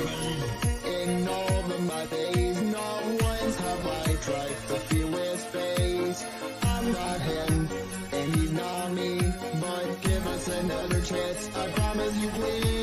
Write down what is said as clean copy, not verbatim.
In all of my days, not once have I tried to feel his face. I'm not him, and he's not me, but give us another chance, I promise you please.